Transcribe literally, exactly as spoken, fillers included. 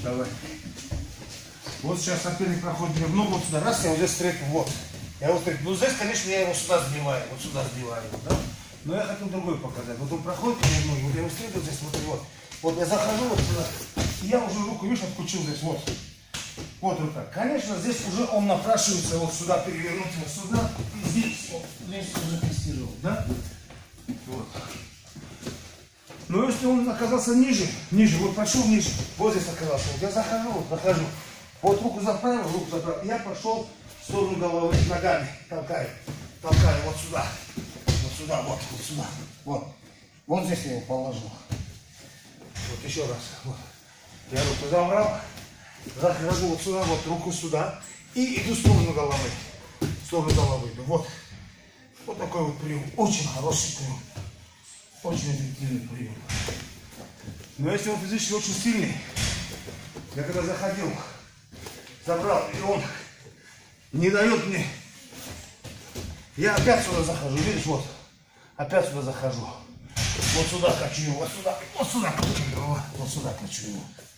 Давай. Вот сейчас соперник проходит мне в ногу, вот сюда, раз, я вот здесь стрейт, вот. Я вот стрейт. Ну здесь, конечно, я его сюда сбиваю, вот сюда сбиваю, да? Но я хотел другой показать. Вот он проходит по мне, вот я его стрейт вот здесь, вот, вот. Вот я захожу вот сюда, и я уже руку, видишь, откручил здесь, вот. Вот рука. Конечно, здесь уже он напрашивается вот сюда, перевернуть его сюда, и здесь, вот, здесь уже тестировал, да? Вот. Но если он оказался ниже, ниже, вот пошел ниже, вот здесь оказался, вот я захожу, вот захожу, вот руку заправил, руку заправил, я пошел в сторону головы ногами, толкаю, толкаю вот сюда, вот сюда, вот, вот сюда, вот, вот здесь я его положил, вот еще раз, вот, я руку забрал, захожу вот сюда, вот руку сюда и иду в сторону головы, в сторону головы, вот, вот такой вот прием, очень хороший прием. Очень эффективный прием. Но если он физически очень сильный, я когда заходил, забрал, и он не дает мне, я опять сюда захожу, видишь, вот, опять сюда захожу, вот сюда хочу его, вот сюда, вот сюда хочу его, вот сюда хочу его.